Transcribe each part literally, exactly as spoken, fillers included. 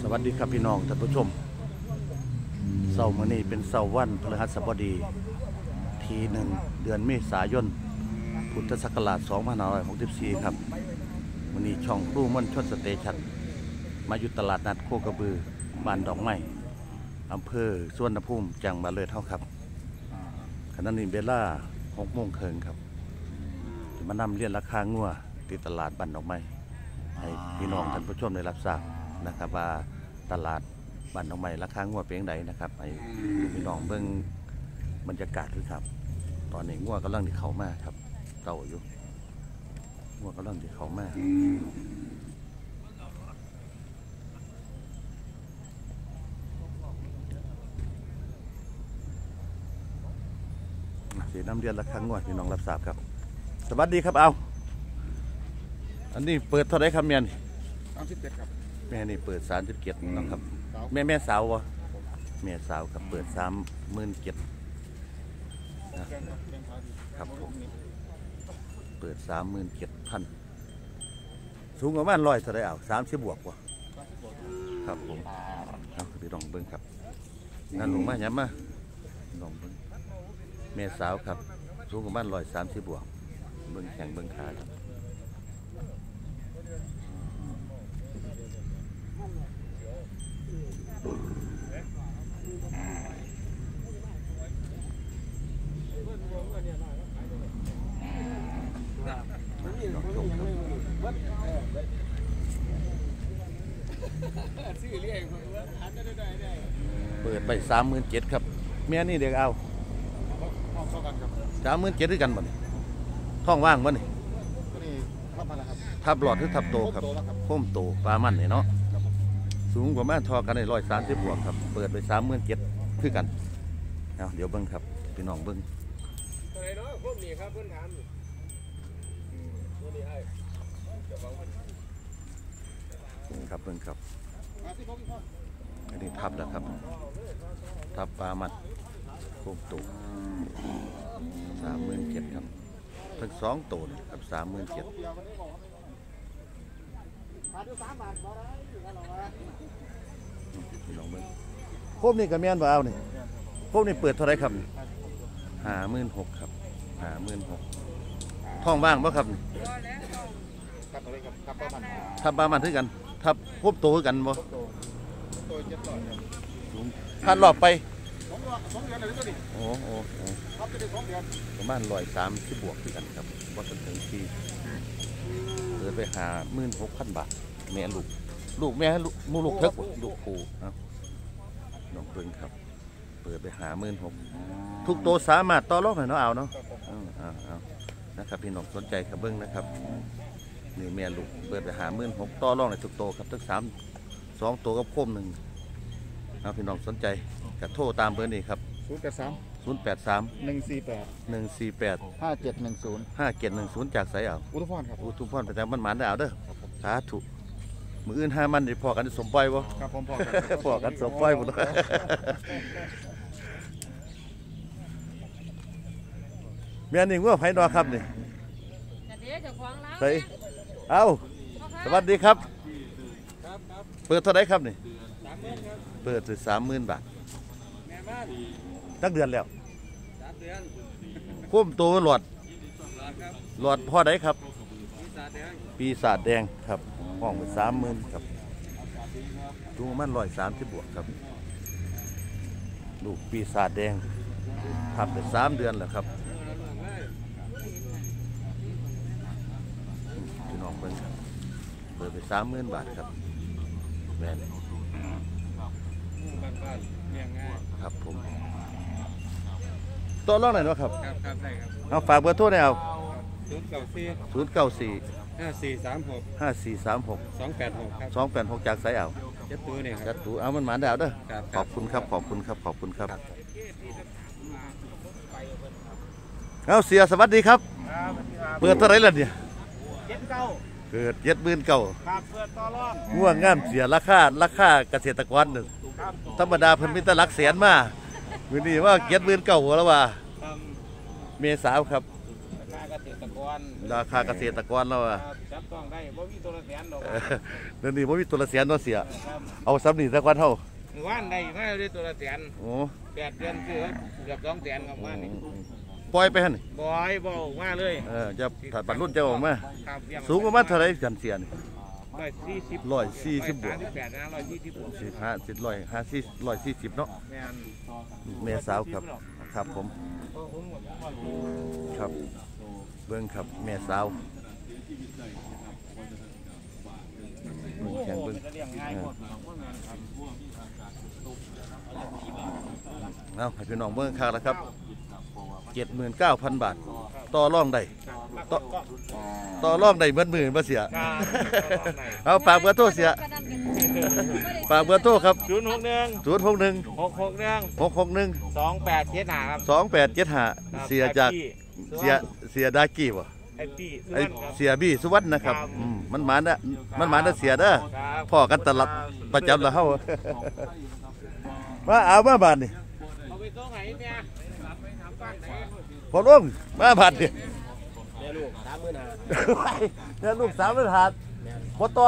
สวัสดีครับพี่น้องท่านผู้ชมเสาร์มื้อนี้เป็นเสาร์วันพฤหัสบดีที่หนึ่งเดือนเมษายนพุทธศักราชสองพันห้าร้อยหกสิบสี่ครับวันนี้ช่องครูม่วนชนสเตชันมาอยู่ตลาดนัดโคกระบือบ้านดอกไม้อำเภอสุวรรณภูมิจังหวัดเลยเท่าครับขณะนี้เวลาหกโมงครึ่งครับมานำเรียนราคางัวที่ตลาดบ้านดอกไม้ให้พี่น้องท่านผู้ชมได้รับทราบนะครับว่าตลาดบ้านดอกไม้ราคางัวเป็นอย่างไรนะครับให้พี่น้องเบิ่งบรรยากาศด้วยครับตอนนี้งัวกำลังที่เขามาครับเต่าอยู่งัวกำลังที่เขามาสีน้ำเรียนราคางัวพี่น้องรับทราบครับสวัสดีครับเอาอันนี้เปิดเท่าไรครับเมียนสามสิบเจ็ดครับแม่นี่เปิดสามสิบเจ็ดนะครับแม่แม่สาววะแม่สาวครับเปิดสามหมื่นเจ็ดนะครับผมเปิดสามหมื่นเจ็ดพันสูงประมาณร้อยเท่าไรเอาสามสิบบวกวะครับผมเอาไปลองเบิ้งครับนั่นลงมาย้ำมาลองเบิ้งแม่สาวครับสูงประมาณร้อยสามสิบบวกเบิ้งแข่งเบิ้งขาครับเปิดไปสามหมื่นเจ็ดครับแม่นี่เด็กเอาสามหมื่นเจ็ดด้วยกันบ่เนี่ยท้องว่างบ่เนี่ยทับหลอดหรือทับโตครับโค้มโตปลามันเนี่ยเนาะสูงกว่าแม่ทอกันในร้อยสามสิบบวกครับเปิดไปสามหมื่นเจ็ดคือกันเอาเดี๋ยวเบิ้งครับพี่น้องเบิ้งอะไรเนาะพวกนี้ครับเพื่อนถามครับเบิ้งครับอันนี้ทับแล้วครับทับปลามันโค้มโตสามหมื่นเจ็ดครับทั้งสองโตครับสามหมื่นเจ็ดพี่น้องเบิ้งพวกนี้กับแม่นบ่เอานี่พวกนี้เปิดเท่าไรครับห้าหมื่นหกครับห้าหมื่นหกท้องว่างป่ะครับทับปลามันทึกันทับพบโตกันบ่พันรอบไปโอ้โหประมาณร้อยสามสิบบวกที่กันครับว่าจนถึงที่เปิดไปหาหมื่นหกพันบาทแม่ลูกลูกแม่ลูกมูลูกเทิกลูกปูน้องเพิ่งครับเปิดไปหาหมื่นหกทุกตัวสามารถต่อรองให้น้องเอาเนาะเอานะครับพี่น้องสนใจครับเบิ้งนะครับนี่แม่ลูกเปิดไปหาหมื่นหกต่อรองในทุกตัวครับทั้งสามสองตัวกับโคมหนึ่งเอาพี่น้องสนใจกับโทรตามเบอร์นี้ครับศูนย์แปดสามศูนย์แปดสามหนึ่งสี่แปดหนึ่งสี่แปดห้าเจ็ดหนึ่งศูนย์ห้าเจ็ดหนึ่งศูนย์จากไสเอาอุทุพรครับอุทุพรประจำบ้านหมานได้เอาเด้อสาธุมืออื่นห้ามันได้พอกันสมปล่อยบ่ครับผมพอกันพอกันสมปล่อยหมดเมียนี่ว่าไผดอครับนี่ใส่เอาสวัสดีครับเปิดเท่าไหร่ครับนี่เปิดถึงสามหมื่นบาทตั้งเดือนแล้วคุ้มตัวหลอดหลอดพ่อไหนครับปีศาจแดงครับห้องไปสามหมื่นครับจูงมันร้อยสามสิบบวกครับลูกปีศาจแดงทำไปสามเดือนแล้วครับพี่น้องเพิ่งเปิดไปสามหมื่นบาทครับแม่ครับผมตัวรองไหนวะครับครับครับได้ครับเอาฝากเบอร์โทรหน่อยเอาศูนย์เก้าสี่ศูนย์เก้าสี่ห้าสี่สามหกห้าสี่สามหกสองแปดหกครับสองแปดหกจากไสเอาจัดตัวเนี่ยจัดตัวเอามันหมานดาวเด้อขอบคุณครับขอบคุณครับขอบคุณครับเอาเสียสวัสดีครับเปิดเท่าไรล่ะเนี่ยเจ็ดเก้าเปิดเจ็ดหมื่นเก้าครับเปิดต่อรองง่วงงามเสียราคาราคาเกษตรกรหนึ่งธรรมดาเพิ่นมีแต่หลักแสนมาวันนี้ว่าเจ็ดหมื่นเก้าแล้วว่าเมษาครับเกษตรกรรราคาเกษตรกรเราอะจับต้องได้บ่มีตัวละแสนดอกเออเดี๋ยวนี้บ่มีตัวละแสนตัวเสียครับเอาซ้ำนี่สักวันเท่าหมู่บ้านได้มาได้ตัวละแสนโอ้แปดเดือนคือเกือบสองแสนครับว่านนี่ปล่อยไปหั่นนี่บ่อยบ่ออกมาเลยเออจะถ้าบรรลุจะออกมาครับเลี้ยสูงประมาณเท่าไหร่กันเสียนี่ร้อยสี่สิบร้อยสี่สิบบวกร้อยสามสิบแปดนะร้อยสี่สิบบวกสิบห้าสิบร้อยห้าสิบร้อยสี่สิบเนาะแม่นแม่สาวครับครับผมโอ้ผมหมดร้อยครับเบิ้งครับแม่สาวเบิ่งแข่งเบิ้งจะเลี้ยงง่ายหมดครับเอาให้พี่น้องเบิ้งค่าแล้วครับเจ็ดหมื่นเก้าพันบาทต่อรองได้ต่อต่อรองได้เบิดหมื่นบ่เสีย เอาฝากเบอร์โทรเสียฝากเบอร์โทรครับศูนย์หกหนึ่งศูนย์หกหนึ่งหกหกหนึ่งหกหกหนึ่งสองแปดเจ็ดห้าครับสองแปดเจ็ดห้าเสียจากเสียเสียดากี้บ่ไอปี้สุวไอรรณครับเสียบี้สุวรรณนะครับครับอืมมันหมานะมันหมานะเสียเด้อครับพ่อกันตลับประจำแล้วเฮา มาเอามาบาดนี่เอาไปตัวไหนเนี่ยทำบ้านไหนพอลงมาบาดนี่เดี๋ยวลูกสามหมื่นห้าเนี่ยลูกสาวมันหาดบ่ต่อ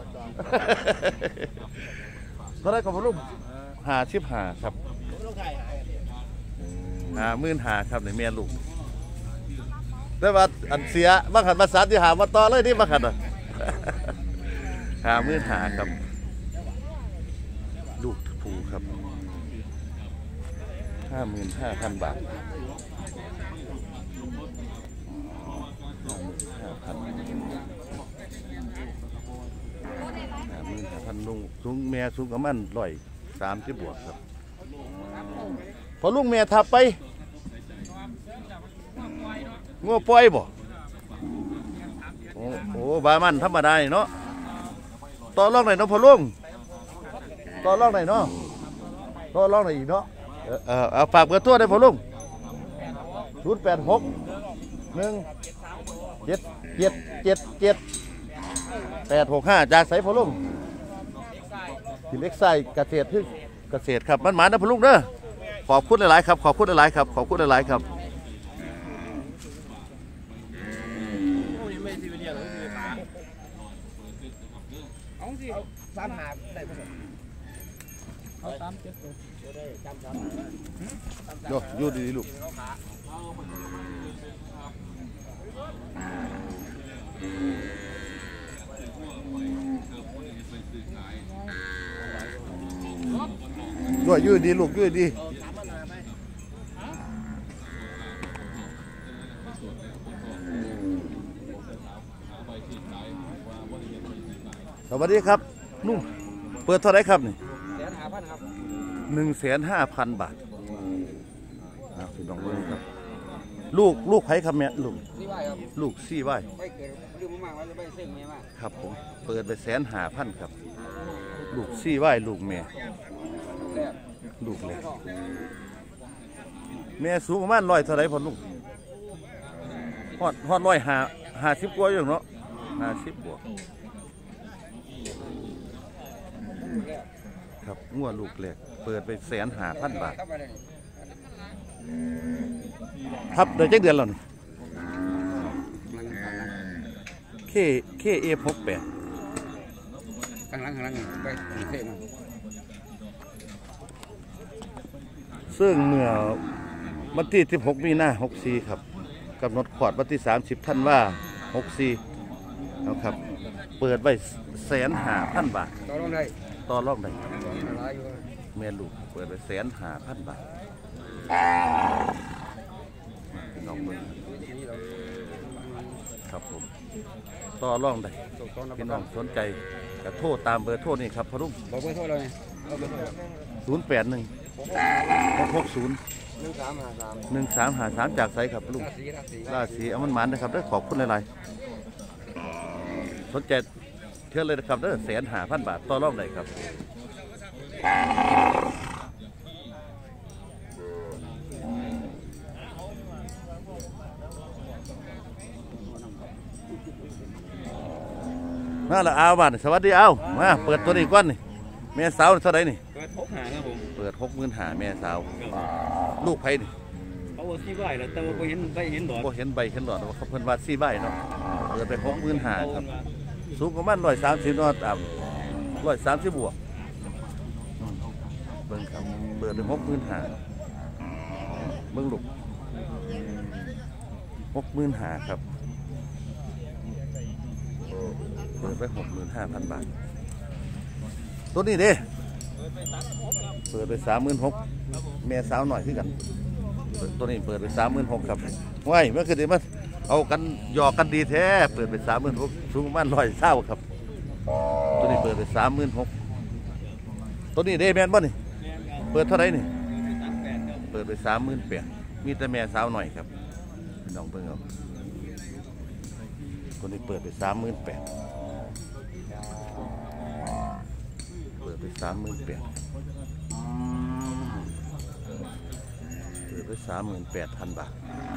เท่าไรก็พอลุงหาชิบหาครับผมต้องถ่ายหาหาหมื่นหาครับในแม่ลูกแต่ว่าอันเสียบางขันมาสามที่หามาต่อเลยนี่บางขันอ่ะ หาหมื่นหาครับ ลูกผูครับห้าหมื่นห้าพันบาทห้าพันห้าหมื่นห้าพันลุงสูงแม่สูงกับมันร้อยสามสิบบวกครับพอลุงแม่ทับไปงัวปล่อยบ่โอ้โหบามันธรรมดาเนาะต่อรองไหนเนาะพอลุงต่อรองไหนเนาะต่อรองไหนอีกเนาะเออเออเอาฝากเบอร์โทรได้พอลุงศูนย์แปดหกหนึ่งเจ็ดเจ็ดเจ็ดเจ็ดแปดหกห้าจากไสพอลุงที่เล็กไส้เกษตรพึ่งเกษตรครับมันหมานะพอลุงเด้อขอบคุณหลายๆครับขอบคุณหลายๆครับขอบคุณหลายๆครับไม่สิไปเรียกหรือสิไปปาเอาสิเอาสามหาได้ไหมเอาสามเจ็ดตัวได้จำสามโยอยู่ดีๆลูกโยอยู่ดีลูกอยู่ดีสวัสดีครับนุ่มเปิดเท่าไหรครับนี่แสนหาพันครับหนึ่งแสนห้าพันบาทอ้าวพี่น้องเบิ้งครับ ลูกลูกไผ่ครับแม่ลูกนี่ว่าครับลูกซี่ไว้ไม่เกิดลืมมากๆว่าจะไม่เส้นเมียมากครับผมเปิดไปแสนห้าพันครับ ลูกซี่ไว้ลูกแม่แรกลูกเลยแม่สูงประมาณร้อยเท่าไรพอลูกฮอดฮอดร้อยห้าห้าสิบกว่าอยู่เนาะห้าสิบบวกครับงัวลูกแรกเปิดไปแสนห้าพันบาทเข้าไปเลยครับเดือนเจ็ดเดือนแล้วนี่เคเคเอฟหกแปดข้างหลังข้างหลังไปเท่มาซึ่งเมื่อวันที่สิบหกมีนาหกสี่ครับกำหนดขอดวันที่สามสิบท่านว่าหกสี่นะครับเปิดไว้แสนห้าพันบาทต่อรองได้ต่อรองได้ต่อรองได้อยู่แม่ลูกเปิดไว้แสนห้าพันบาทพี่น้องเบิ่งครับผมต่อรองได้พี่น้องสนใจก็โทรตามเบอร์โทรนี่ครับพรุ่งบอกเบอร์โทรเลยเอาเบอร์โทรศูนย์แปดหนึ่งหกหกศูนย์หนึ่งสามห้าสามหนึ่งสามหาสามจากไสครับลุงราศีราศีราศีอมันหมันนะครับได้อขอบคุณหลายๆสนใจเชื่อเลยนะครับได้อแสนหาพันบาทต่อรองได้ครับมาละเอาบ้านสวัสดีเอามาเปิดตัวนี้ก่อนนี่แม่สาวเท่าไหร่นี่เปิดหกหาครับผมเปิดหกหมื่นหาแม่สาวลูกไผ่นี่ลเขาว่าสี่ใบแล้วแต่ว่าบ่เห็นใบเห็นดอกบ่เห็นใบเห็นหลอดว่าเขาเพิ่นว่าสี่ใบเนาะเปิดไปหกหมื่นห้าครับสูงประมาณร้อยสามสิบเนาะต่ำร้อยสามสิบบวกอืมเบิ่งครับเปิดไปหกหมื่นห้าเบิ่งลูกหกหมื่นห้าครับเปิดไปหกหมื่นห้าพันบาทตัวนี้เด้เปิดไปสามหมื่นหกแม่สาวหน่อยขึ้นกันตัวนี้เปิดไปสามหมื่นหกครับว้ายเมื่อคืนนี้มันเอากันหยอกกันดีแท้เปิดไปสามหมื่นหกสูงประมาณร้อยเท่าครับตัวนี้เปิดไปสามหมื่นหกตัวนี้เด้แมนบ่นี่เปิดเท่าไหร่นี่เปิดไปสามหมื่นแปดมีแต่แม่สาวหน่อยครับพี่น้องเพิ่งเอาตัวนี้เปิดไปสามหมื่นแปดเปิดไปสามหมื่นแปดเปิดไปสามหมื่นแปดพันบาท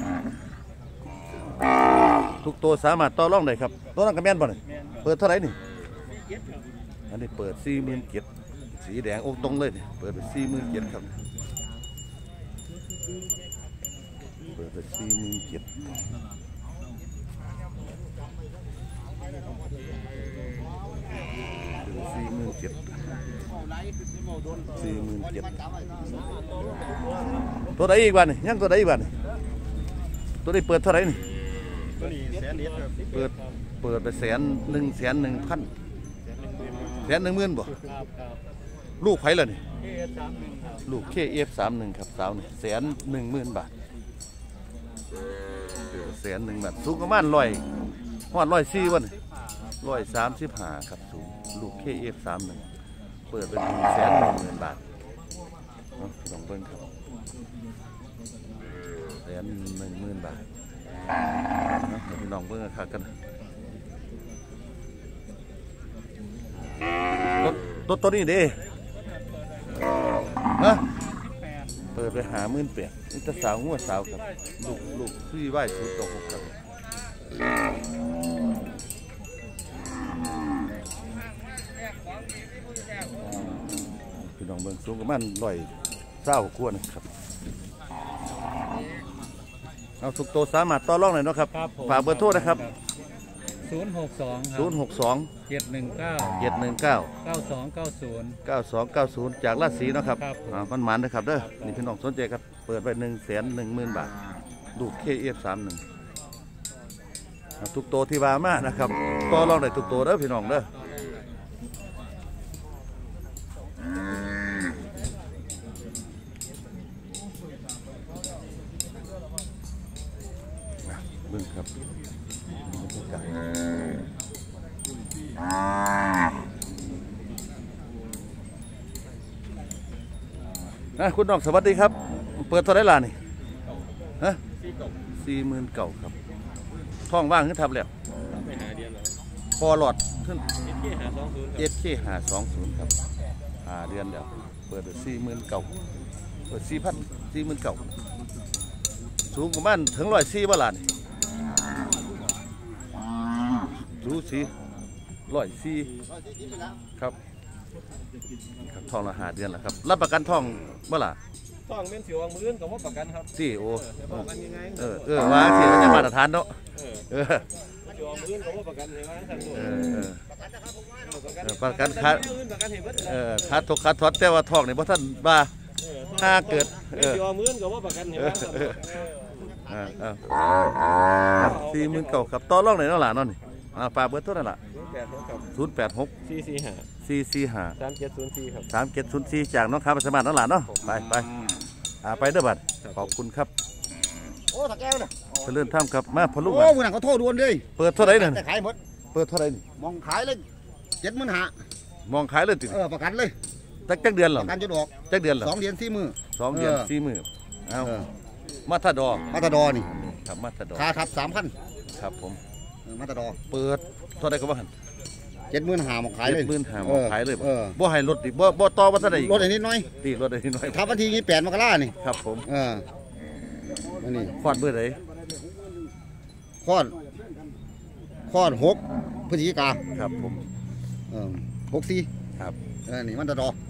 ทุกตัวสามารถต่อรองได้ครับตัวนั้นก็แม่นบ่นี่เปิดเท่าไหร่นี่อันนี้เปิดสี่หมื่นเจ็ดสีแดงอกตรงเลยนี่เปิดไปสี่หมื่นเจ็ดครับเปิดไปสี่หมื่นเจ็ดสี่หมื่นเจ็ดสี่หมื่นเจ็ดตัวไหนอีกบ้านนี่ยังตัวไหนอีกบ้านนี่ตัวนี้เปิดเท่าไหร่นี่ตัวนี้แสนเดียวเปิดเปิดไปแสนหนึ่งแสนหนึ่งพันแสนหนึ่งหมื่นบ่ครับครับลูกไผ่ละนี่เอสามหนึ่งครับลูกเคเอฟสามหนึ่งครับสาวนี่แสนหนึ่งหมื่นบาทแสนหนึ่งบาทสูงประมาณร้อยหอดร้อยสี่วันร้อยสามสิบห้าครับสูงลูกเคเอฟสามหนึ่งเปิดเป็นหนึ่งแสนหนึ่งหมื่นบาทลองเบิ้งครับแสนหนึ่งหมื่นบาทพี่น้องเบิ้งราคากันตัวตัวนี้เด้ฮะเปิดไปหาหมื่นแปดนี่จะสาวงัวสาวครับลูกลูกพี่ไหวชุดตกครับพี่น้องเบิ้งสูงประมาณร้อยเศร้ากวนครับเอาทุกตัวสามารถต่อรองหน่อยเนาะครับฝากเบอร์โทรนะครับศูนย์หกสองศูนย์หกสองเจ็ดหนึ่งเก้าเจ็ดหนึ่งเก้าเก้าสองเก้าศูนย์เก้าสองเก้าศูนย์จากราชสีนะครับครับผมอ่ามันหมันนะครับเด้อนี่พี่น้องสนใจครับเปิดไปหนึ่งแสนหนึ่งหมื่นบาทดูเคเอฟสามหนึ่งทุกตัวที่วามานะครับต่อรองได้ทุกตัวเด้อพี่น้องเด้อเบิ่งครับนะคุณน้องสวัสดีครับเปิดเท่าไหร่ล่ะนี่ฮะสี่หมื่นเก่าครับท้องว่างขึ้นทับแล้วไปหาเดียนเลยพอหลอดขึ้นเอสเคหาสองศูนย์เอสเคหาสองศูนย์ครับหาเดือนแล้วเปิดสี่หมื่นเก่าเปิดสี่พันสี่หมื่นเก่าสูงประมาณถึงร้อยสี่บาทนี่ดูสิร้อยสี่ครับครับทองละหาเดือนแล้วครับรับประกันทองเมื่อไหร่ต้องเป็นสิวมือนกับว่าประกันครับสี่โอจะบอกกันยังไงเออเออว่าสี่มันจะมาตรฐานเนาะเออเออสิวมือนกับว่าประกันเห็นไหมท่านผู้เออเออประกันเออประกันคัดประกันเห็นไหมเออคัดทกคัดทอดแต่ว่าทองนี่เพราะท่านบ้าถ้าเกิดเออสิวมือนกับว่าประกันเห็นไหมเออเออสี่หมื่นเก่าครับต่อรองไหนเนาะหลานเนาะนี่อ่าฝากเบอร์โทรนั่นล่ะแปดครับศูนย์แปดหกสี่สี่ห้าสี่สี่ห้าสามเจ็ดศูนย์สี่ครับสามเจ็ดศูนย์สี่จากน้องค้าประสมาทน้องหลานเนาะไปไปอ่าไปเด้อบัดขอบคุณครับโอ้ตะแก้วเนี่ยเจริญท่ามครับมาพะลุงโอ้มือหนังเขาโทษดวนเลยเปิดเท่าไหร่เนี่ยแต่ขายหมดเปิดเท่าไหร่นี่มองขายเลยเจ็ดหมื่นห้ามองขายเลยติเออประกันเลยจักจักเดือนเหรปอระกันจนออกจักเดือนเหรอสองเดือนสี่มือสองเดือนเออสี่หมื่นเอาเออมาตาดอมาตาดอนี่ครับมาตาดอค่าทับสามพันครับผมมาตาดอเปิดเท่าไหร่ก็ว่าหันเจ็ดหมื่นห้ามองขายเลยเจ็ดหมื่นห้ามองขายเลยบ่เออบ่ให้ลดอีกบ่บ่ต่อว่าเท่าไหร่อีกลดอันนิดหน่อยตีลดได้นิดหน่อยทับวันที่ยี่แปดมกรานี่ครับผมเอออันนี้คลอดเบื่อไหนคลอดคลอดหกพฤศจิกาครับผมเออหกสี่ครับเออนี่มันตาดอม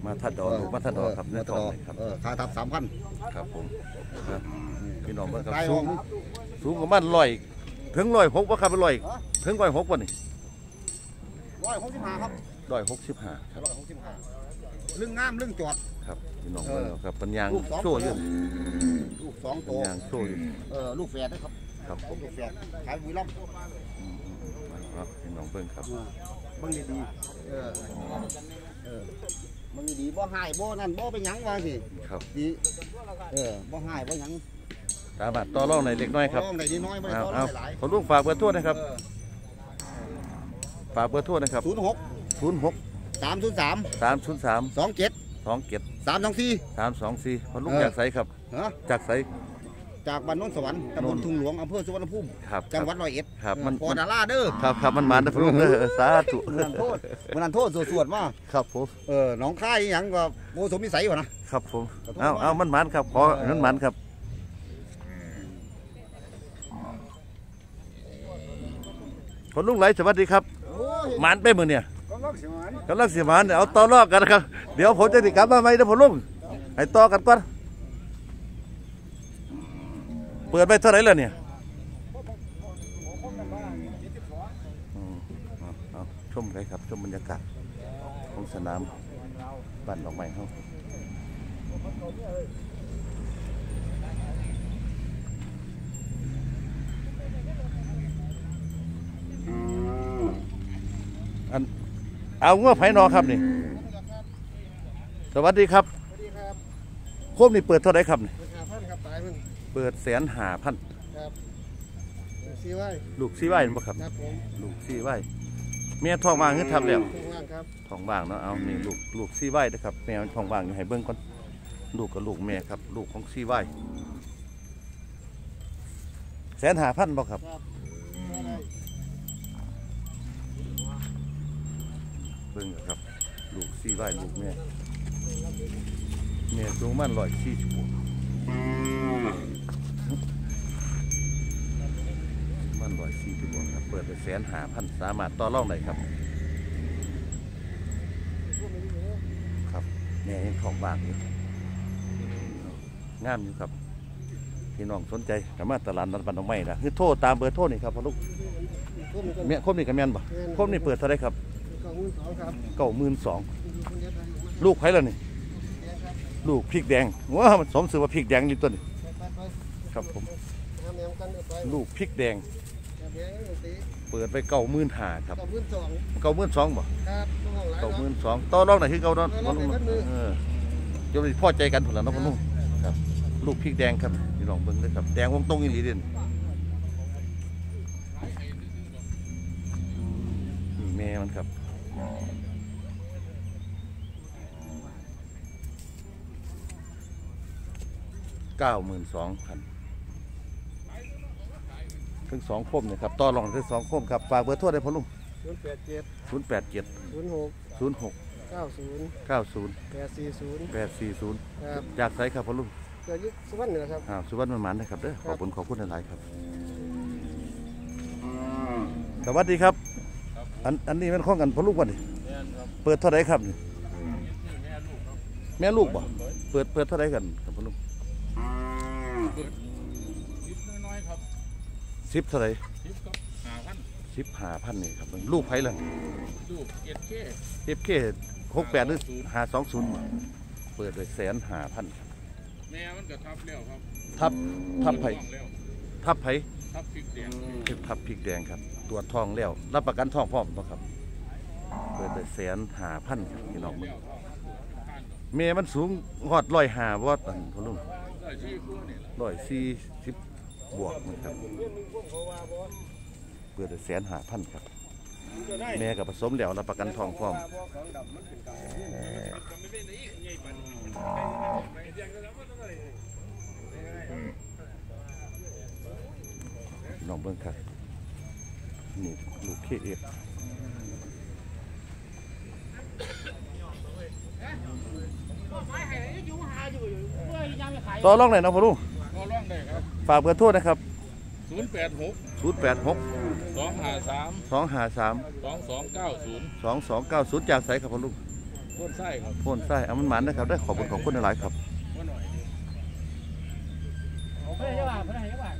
มาทัดดอกลูกมาทัดดอกครับในมาททัดอดงอกเลยครับเออค่าทับสามพันครับผมนะพี่น้องเบิ่งครับตายสูห้อง งสูงประมาณร้อยถึงร้อยหกว่าครับร้อยถึงร้อยหกว่านี่ร้อยหกสิบห้าครับร้อยหกสิบห้าร้อยหกสิบห้าเรื่องงามเรื่องจอดครับพี่น้องเบิ่งเอาครับปัญญางลูกสองโชว์อยู่ลูกสองปัตัญวญางโชว์อยู่เออลูกแฝดนะครับครับผมลูกแฝดขายบุรีรัมย์อืมครับพี่น้องเบิ่งครับเบิ่งดีๆเออเออเบิ่งดีๆบ่หายบ่นั่นบ่ไปหยังว่าสิครับดีเออบ่หายบ่หยังสามารถต่อรองในเล็กน้อยครับร้องได้นิดน้อยบ่ได้เอาต่อเอาหลายขอลุงฝากเบอร์โทรนะครับเออฝากเบอร์โทรนะครับศูนย์หกศูนย์หกสามศูนย์สามสามศูนย์สามสองเจ็ดสองเจ็ดสามสองสี่สามสองสี่ขอลุงเออจากไสครับฮะจากไสจากบ้านโนนสวรรค์ตำบลทุ่งหลวงอำเภอสุวรรณภูมิครับจังหวัดร้อยเอ็ดครับมันพอดาราเด้อครับครับมันมันนะพอลุงเด้อสาธุเมืองโทษเมืองโทษสวดๆมาครับผมเออหนองคายอหยังก็โมสมนิสัยวะนะครับผมเอาเอามันมันครับขอมันมันครับคนลุงไหลสวัสดีครับโอ้ยมันไปมือเนี่ยก็รักสิมันกำลังเสียมันเอาต่อรอกกันนะครับเดี๋ยวผมจะติดกลับมาไหมนะผมลุงให้ต่อกันก่อนเปิดไปเท่าไหร่แล้วเนี่ยอืมเอาเอาชมเลยครับชมบรรยากาศของสนามบ้านดอกไม้เขาอันเอาเงื่อไผ่นอครับนี่สวัสดีครับสวัสดีครับโคมนี่เปิดเท่าไหร่ครับนี่ราคาพันครับตายมันเปิดแสนหาพันครับซีไว้ลูกซีไว้บ่ครับครับผมลูกซีไว้เมียท้องว่างขึ้นทับแล้วข้างล่างครับท้องว่างเนาะเอานี่ลูกลูกซีไว้นะครับแม่มันท้องว่างอยู่ให้เบิ่งก่อนลูกกับลูกแม่ครับลูกของซีไว้แสนหาพันบ่ครับครับได้เบิ่งครับลูกซีไว้ลูกแม่แม่สูงมันร้อยสี่สิบมันร้อยสี่สิบครับเปิดไปแสนหาพันสามารถต่อรองได้ครับครับแม่ยังท้องว่างอยู่งามอยู่ครับพี่น้องสนใจกมาตลาดนัดบ้านหนองไม้นะคือโทรตามเบอร์โทรนี่ครับพ่อลูกพุ่มกันเมียคมนี่กับแม่นบ่คมนี่เปิดเท่าไรครับกองมือสองครับเก้าหมื่นสองดูคนเดียวกันลูกไผ่ละนี่แดงครับลูกพริกแดงว้ามันสมชื่อว่าพริกแดงนี่ตัวนี้ไปไปไปครับผมน้ำแหนมกันเดี๋ยวไปลูกพริกแดงแบบแดงตีเปิดไปเก้าหมื่นห้าครับกองมือสองเก้าหมื่นสองบ่ครับต้องห้องหลายเก้าหมื่เนาะนสองต่อรองไหนคือเก้าเนาะต่อรองได้เบิดมือเออเดี๋ยวพอใจกันผลแล้วเนาะพ่อนุ่มครับ ลูกพริกแดงครับพี่น้องเบิ่งเลยครับแดงวงตรงอีหลีเด่นนี่แม่มันครับเก้าหมื่นสองพันทั้งสองคมเนี่ยครับต่อรองทั้งสองคมครับฝากเบอร์โทรได้พ่อลุงศูนย์แปดเจ็ดศูนย์แปดเจ็ดศูนย์หกศูนย์หกเก้าศูนย์เก้าศูนย์แปดสี่ศูนย์แปดสี่ศูนย์ครับจากไสครับพ่อลุงเกิดยุคสุวรรณเหนือครับอ้าวสุวรรณมันหมันนะครับเด้อขอบคุณขอบคุณหลายๆครับสวัสดีครับอันอันนี้เป็นข้องกันพ่อลูกวันนี้เปิดเท่าไหรครับนี่แม่ลูกบ่เปิดเปิดเท่าไหรกันครับพ่อลูกน้อยๆครับสิบเท่าไหรทิปกับหาพันสิบห้าพันนี่ครับลูกไผ่ละลูกเอ็ดเคเอฟเคหกแปดหรือห้าสองศูนย์เปิดไปแสนห้าพันแม่มันก็ทับแล้วครับทับทับไผ่ท้องแล้วทับไผ่ทับพริกแดงคือทับพริกแดงครับตรวจทองแล้วรับประกันทองพร้อมบ่ครับเปิดไปแสนห้าพันพี่น้องมึงแล้วท้องผ่านดอกเมย์มันสูงหอดร้อยห้าวอตอันพ่อลุงได้ที่คู่นี่แหละร้อยสี่สิบบวกนะครับเปิดไปแสนห้าพันครับแม่กับผสมแล้วรับประกันทองพร้อมน้องเบิ้งครับนี่ลูกเคเอฟต่อรองไหนอยเนาะพ่อลุงก็ร้องได้ครับฝากเบอร์โทษนะครับศูนย์แปดหกศูนย์แปดหกสองห้าสามสองห้าสามสองสองเก้าศูนย์สองสองเก้าศูนย์จากไสครับพ่อลุงโค่นไส้ครับโพ่นไส้เอามันหมันนะครับได้ขอบคุณขอบคุณหลายๆครับว่าหน่อยเพื่อนยังว่าเพื่อนยังว่า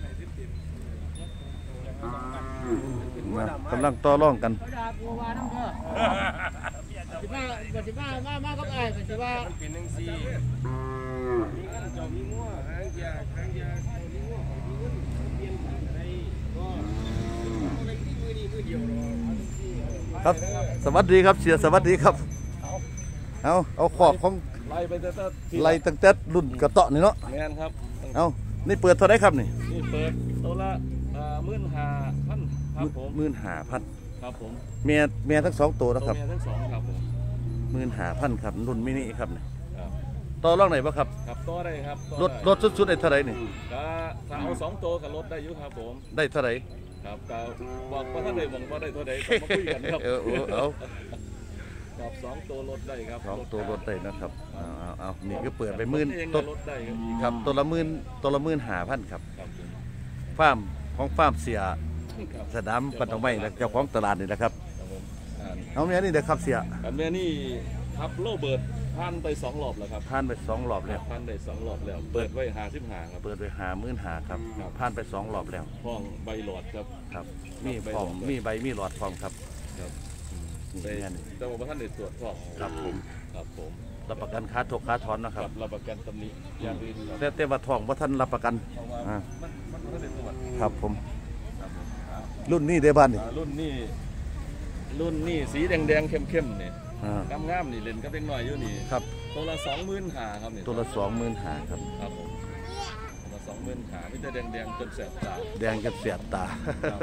นะกำลังต่อรองกันเขาด่ากูว่าน้ำเถอะสิบ้าสิบ้ามามากับไอ้สิบ้ามันเป็นหนึ่งสี่มีเงินเจ้ามีงัวหางยาหางยาเจ้ามีงัวมีเงินเปลี่ยนผ่านอะไรก็เป็นที่มือนี้มือเดียวหรอครับสวัสดีครับเสียสวัสดีครับเอาเอาขอบของไล่ไปแต่แต่ไล่ตั้งแต่รุ่นกระเตาะนี่เนาะแมนครับเอานี่เปิดเท่าไหรครับนี่นี่เปิดตัวละหมื่นห้าพันครับผมหมื่นหาพันครับผมเมียเมียทั้งสองตัวนะตัวครับเมียทั้งสองครับผมหมื่นหาพันครับรุ่นมินิครับนี่ครับต่อรองไหนบ้างครับครับตัวได้ครับรถรถสุดๆได้เท่าไหรนี่ก็ถ้าเอาสองตัวกับรถได้อยู่ครับผมได้เท่าไหรครับก็บอกว่าท่านใดบอกว่าได้ตัวใดก็มาคุยกันครับเออเออเอากับสองตัวรถได้ครับสองตัวรถได้นะครับเอาเอาเอานี่ก็เปิดไปหมื่นเองตัวรถได้ครับครับตัวละหมื่นตัวละหมื่นหาพันครับครับผมฟาร์มของฟาร์มเสียครับสนามปันตองไม้และเจ้าของตลาดนี่นะครับครับผมอ่าเอาเมียนี่เด้อครับเสียอันเนี้ยนี่ทับโลเบิร์ดพันไปสองรอบแล้วครับผ่านไปสองรอบแล้วพันได้สองรอบแล้ว เปิดไว้หาสิบหาครับเปิดไปหาหมื่นหาครับผ่านไปสองรอบแล้วห้องใบหลอดครับครับ มีพร้อมมีใบมีหลอดพร้อมครับครับนี่แต่แม่นี่แต่ว่าท่านได้ตรวจสอบครับผมครับผมรับประกันค่าถกค่าถอนนะคกัรับบรับประกันตำหนิอย่างอื่นครับแต่แต่ว่าทองว่าท่านรับประกันเพราะว่าอ่ามันมันก็ได้ตรวจครับผมครับผมอ่ารุ่นนี้ได้บ้านนี่อ่ารุ่นนี้รุ่นนี้สีแดงๆเข้มๆนี่อ่างามๆนี่เล่นกับเด็กน้อยอยู่นี่ครับตัวละสองหมื่นหาครับนี่ตัวละสองหมื่นหาครับครับผมตัวละสองหมื่นหาไม่ได้แดงๆจนแสบตาแดงจะเสียดตาครับ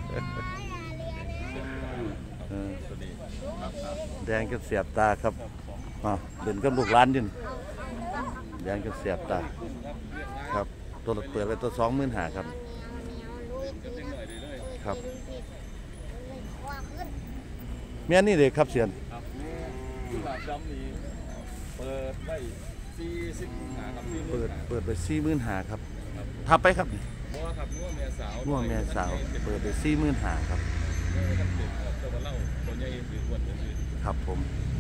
เออตัวนี้ครับครับแดงจะเสียบตาครับอ่าเด่นกับลูกหลานอยินแดงจะเสียบตาครับตัวละเปิดไปตัวสองหมื่นหาครับกับเด็กน้อยเรื่อยครับเมียนี่เลยครับเสียนๆครับนี่ที่หลาดดำนี่เปิดไว้สี่สิบหาครับสี่หเปิมื่ดนหาเปิดไปสี่หมื่นหาครับครับทับไปครับนี่เพราะว่าครับงัวแม่สาวง่วงแม่สาว เปิดไปสี่หมื่นหาครับเมื่อท่านเด็กครับตัวเล่าตัวใหญ่หรืออ้วนหรือครับผม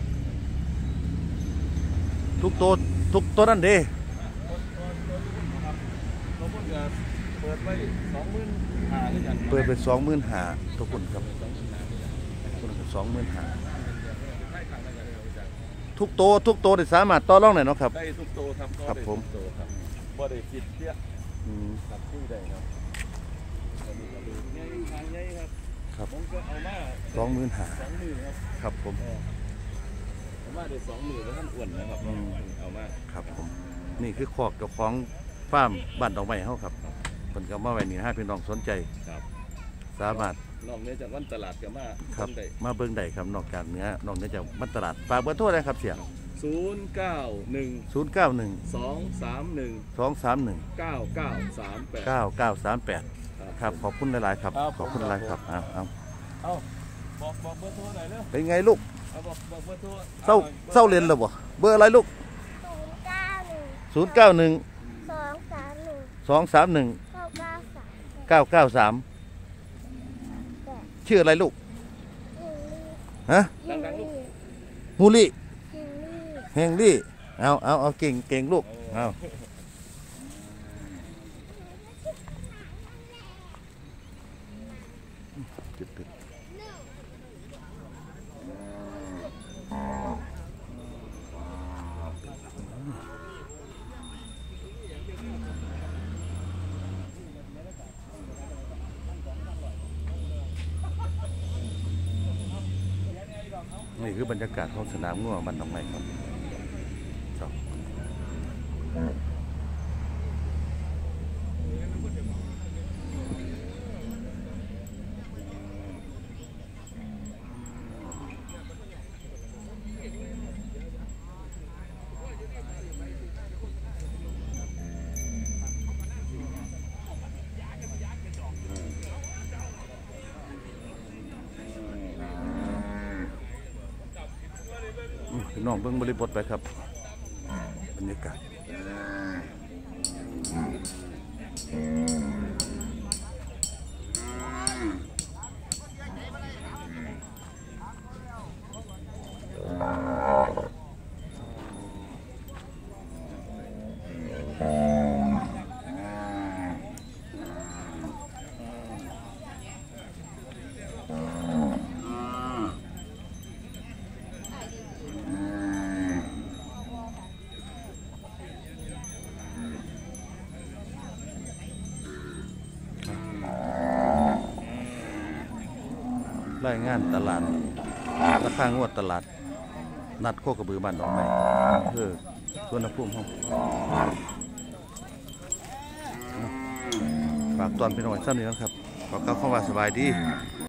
ทุกตัวทุกตัวนั่นเด้ตัวตัวตัวรุ่นนะครับตัวรุ่นก็เปิดไว้สองหมื่นหาด้วยกันเปิดไปสองหมื่นหาทุกคนครับสองหมื่นหาด้วยกันสองหมื่นหาให้ทางได้เลยอาจารย์ทุกตัวทุกตัวได้สามารถต่อรองได้เนาะครับได้ทุกตัวครับก็ครับได้ผมทุกตัวครับบ่ได้คิดเพี้ยอืมครับคุยได้ครับอันนี้ก็ดูง่ายทางง่ายครับครับผมก็เอามาสองหมื่นหาสองหมื่นครับครับผมเอามาได้สองหมื่นแล้วท่านอ้วนนะครับอืมเอามาครับผม นี่คือขอกเจ้าของฟาร์มบ้านดอกไม้เฮาครับเพิ่นก็มาไว้นี่ให้พี่น้องสนใจครับสามารถนอกเหนือจากวันตลาดก็มาครับได้มาเบิ่งได้ครับนอกจากเนื้อนอกเหนือจากมันตลาดฝากเบอร์โทรได้ครับเสียศูนย์เก้าหนึ่งศูนย์เก้าหนึ่งสองสามหนึ่งสองสามหนึ่งเก้าเก้าสามแปดเก้าเก้าสามแปดครับครับขอบคุณหลายๆครับครับขอบคุณหลายๆครับเอาเอาเอาบอกบอกเบอร์โทรหน่อยเร็วเป็นไงลูกเอาบอกบอกเบอร์โทรเศร้าเศร้าเรียนแล้วบ่เบอร์อะไรลูกศูนย์เก้าหนึ่งศูนย์เก้าหนึ่งสองสามหนึ่งสองสามหนึ่งเก้าเก้าสามเก้าเก้าสามชื่ออะไรลูกฮะฮิลลี่ฮูลี่ฮิลลี่เฮงลี่เอาเอาเอาเก่งเก่งลูกเอาติดติดนี่คือบรรยากาศของสนามงัวมันทำไมครับครับ พี่น้องเบิ่งบริบทไปครับบรรยากาศรายงานตลาดราคางวดตลาดนัดโคกระบือบ้านดอกไม้เออสวนภูมิห้องฝากตอนพี่น้องซ้ำนี้นะครับขอกล่าวคำว่าสบายดี